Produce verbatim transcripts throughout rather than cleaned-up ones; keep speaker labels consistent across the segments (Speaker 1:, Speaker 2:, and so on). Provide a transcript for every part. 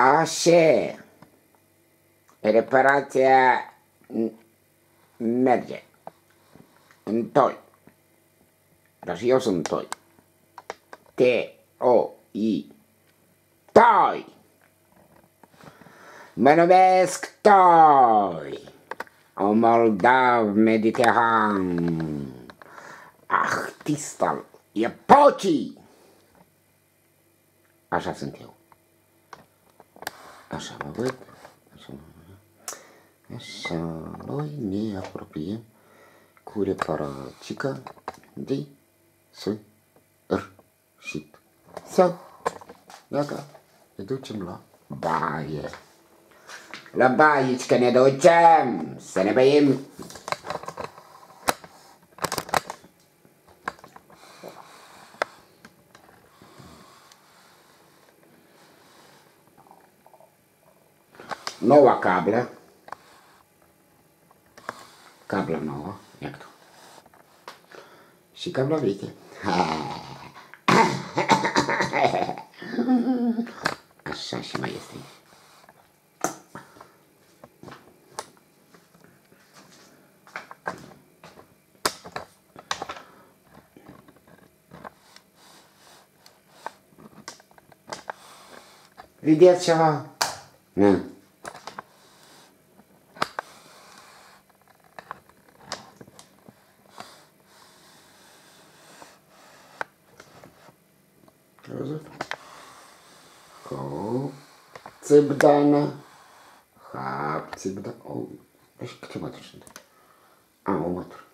Speaker 1: Așa. Reparația merge. Întoi. Dar și eu sunt toi. T-O-I. Toi. Mă numesc Toi. O moldav mediteran. Artist al epocii. Așa sunt eu. Așa mă văd. Așa mă văd. Așa. Noi ne apropiem cu reparațica de sfârșit. Sau, gata, ne ducem la baie. La baici că ne ducem să ne băiem. Noua cablă. Cabla nouă, iată. Și cabla veche. Așa și mai este. Vedeți ceva? Nu. Ai văzut? Hop, țibdana. Hop, țibdana. Oh, deci câte mături sunt? A, o mătură.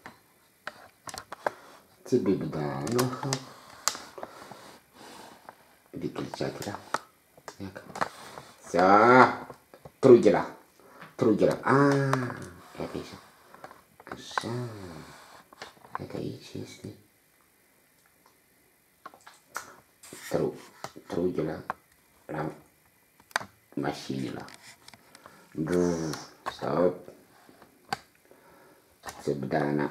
Speaker 1: Țibdana, hop. Выключателя. Все. Тругера. Тругера. А, это еще. Așa. Это aici este. Tru. Trugela. La mașinile. Stop. Țibdana.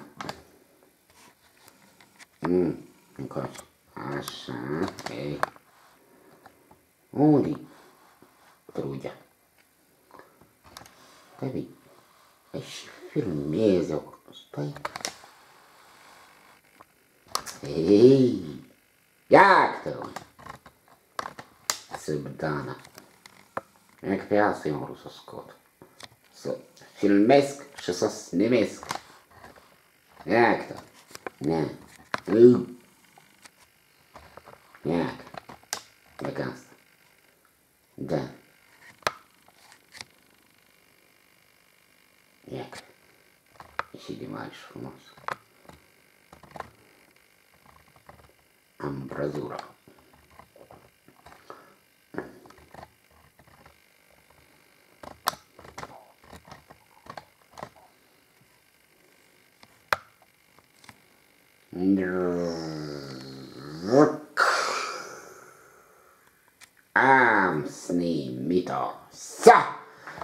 Speaker 1: Mm, încoace. Așa. Ei. Unde-i trugea? Stai, băi, și filmezi-o. Stai. Ei, iată-o. Țibdana. E că pe asta eu am vrut să scot. Să filmesc și să snimesc. Iată. Ia. Iată. Dacă asta. Da. Iată. Și de mare și frumos. Ambrazura. Am snimit-o. Sa!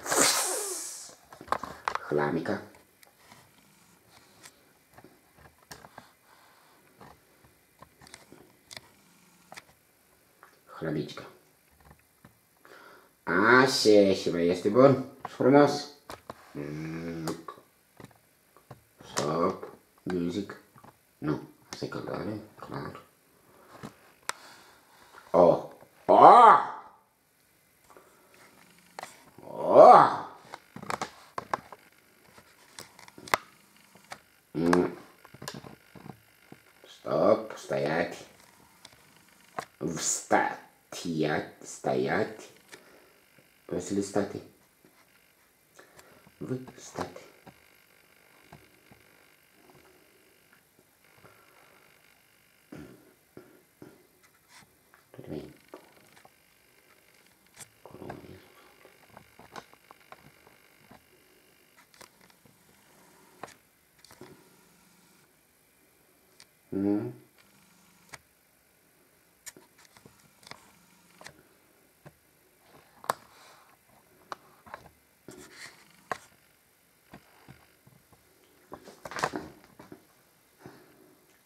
Speaker 1: Hlamica. Hlamica. Așa, și mai este bun și frumos. Stop. Music. Nu, asta e căldare, clar. Oh! Oh! Oh! Mm. Stop, стоять. Встать, стоять. Если стати. Вы стати. Mm.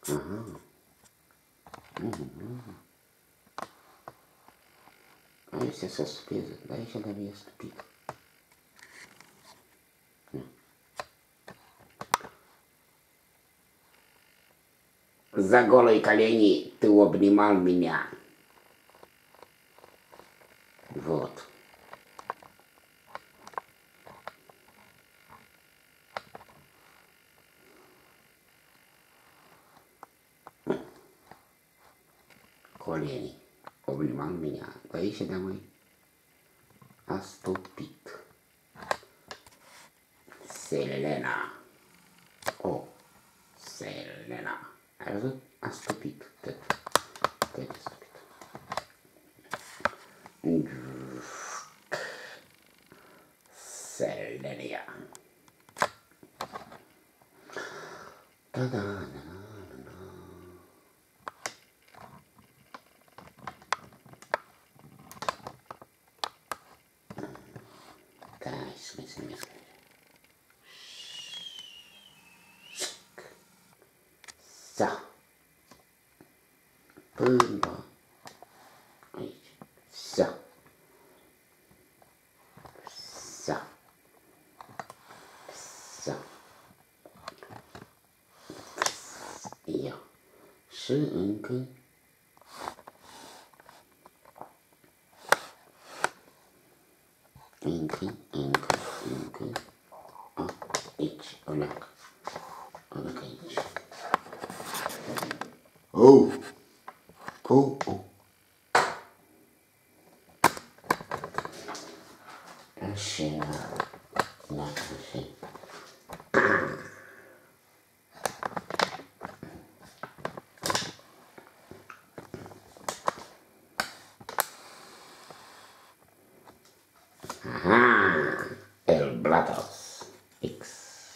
Speaker 1: Aha. Mm-hmm. ăștia sunt stupizi, dar aici de mie e stupid. За голой колени ты обнимал меня. Вот. Колени обнимал меня. Поищи домой. Оступит. Selena. О, Selena. Ai văzut? A stupit. Tot. Tot e stupit. Selenia. Da, da, da, da, da. Da, să mai se numesc. Sa. Până aici. Sa. Sa. Sa. Ia. Și încă încă, încă, încă aici, o leacă. O leacă aici. Oh! Oh, oh. Așa, da, așa. Aha, el Blatos X.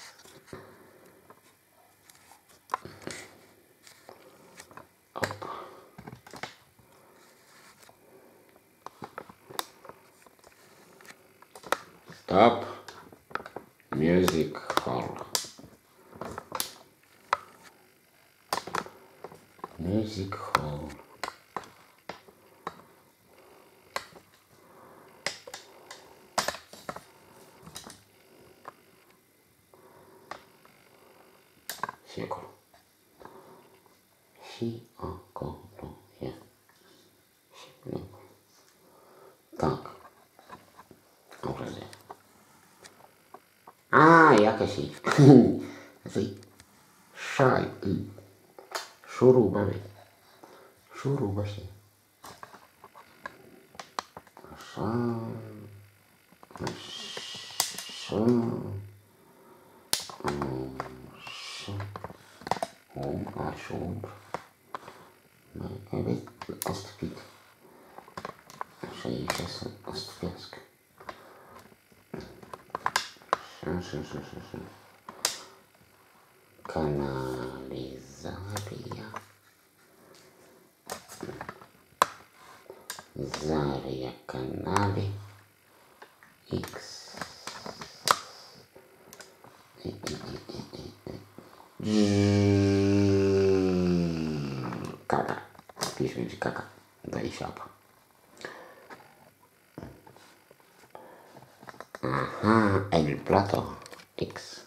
Speaker 1: Stop Music Hall. Music Hall. Și acolo. Și acolo. Ia. Și acolo. Tac. Am crezut. A, ia că și. Asta-i șai. Șuruba, vei. Șuruba și. Așa. Așa. Așa. Om, așa, om. Mai vezi? A stupit. Așa e și să a stupească. Așa, așa, așa, așa. Canalizarea. Zaria canale X. Caca. Aici merge caca. Da, aici apa. Aha, el plato X.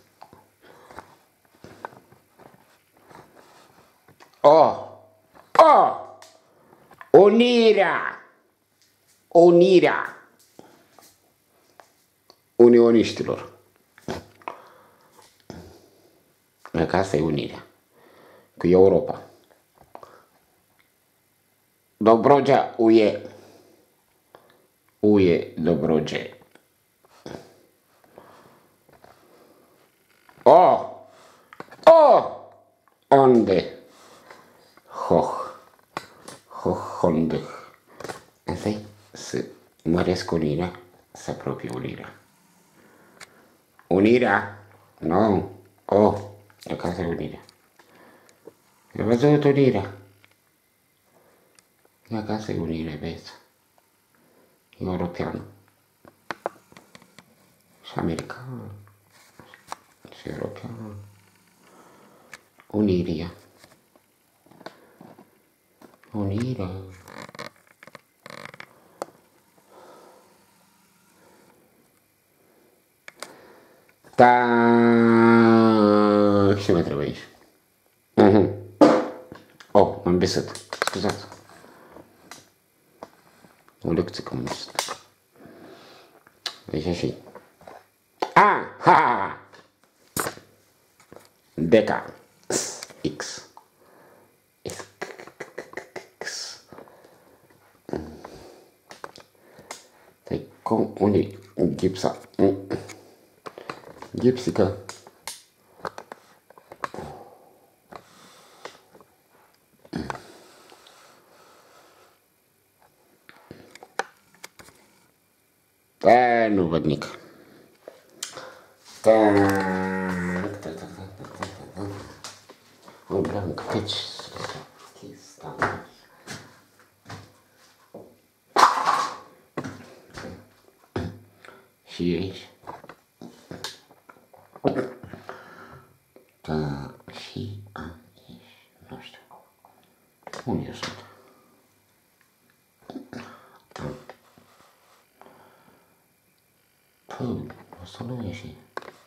Speaker 1: Oh! Oh! Unirea! Unirea unioniștilor. Că asta e unirea cu Europa. Dobrogea U E. U E Dobrogea. Oh! Oh! Onde? Hoh. Hoh, onde? Asta-i să măresc unirea, să apropie unirea. Unirea? Nu. Oh, e ca să unirea. Ai văzut unirea? E ca să unirea, vezi? Europeană. Și americană. Și europeană. Unirea. Unirea. Da... Ce mai trebuie aici? Uh-huh. Oh, m-am besat. Scuzați. O lecție comunistă. Deci așa. Ah, ha! Deca. X. X. Stai, cum? Unde-i gipsa? Gipsica. A, nu văd nic. O, blanc, căci. Și aici. Da, și aici. Nu știu. Unde sunt? Păi, asta nu e și.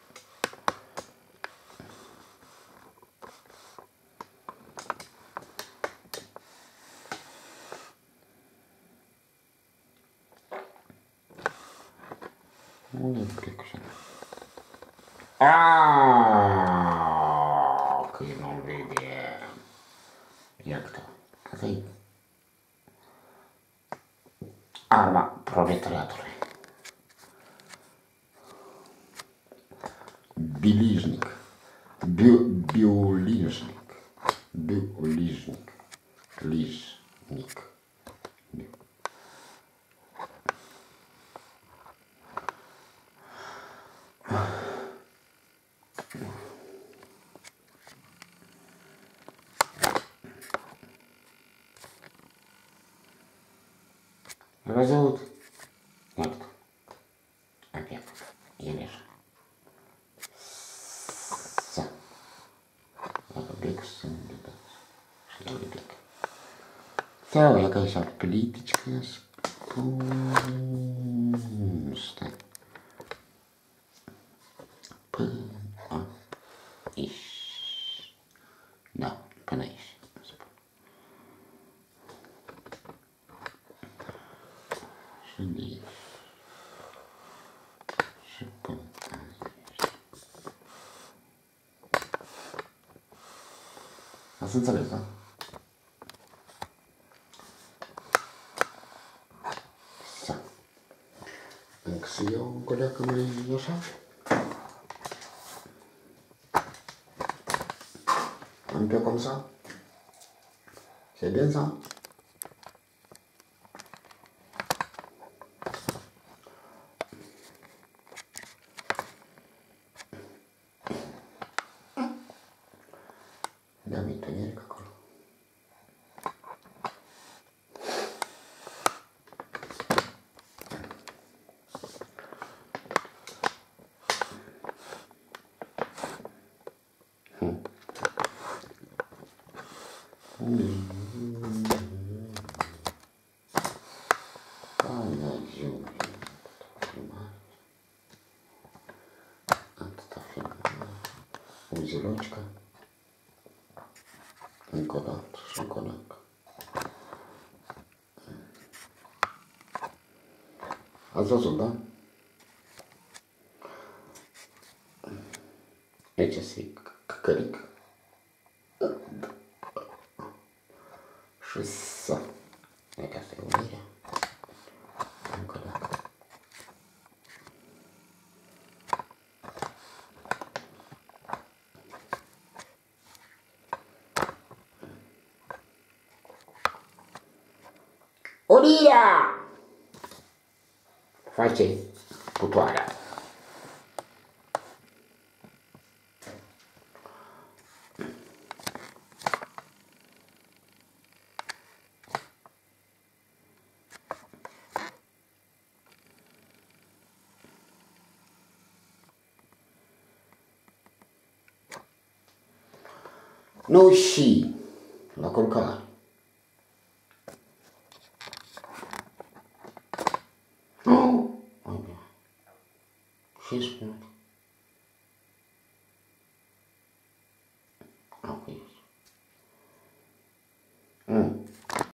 Speaker 1: Unde cred că sunt? Aaaa, că nu vede. Iată, asta-i arma proletariatului. Bilijnic, bio, biolijnic, biolijnic, lijnic. Ai văzut? Iată. Abia. E leșa. Să. Dacă блик sunt de dat. Și eu de блик. Sau, я, конечно, плиточка спун. Stai. Până aici. Da, până aici. Și de aici. Și până aici. Ați înțeles, da? Să. Încă să iau o goleacă mai așa. Un peu comme ça. C'est bien ça. Da, mi togliere acolo. Узелочка. Încă o dată și încă o dată. Ați văzut, da? Aici se căcăric. Și să. E ca asta e unirea. Încă o dată. Unirea! Face putoarea. Nu și la culcare. Oh, mai bine. Și spune.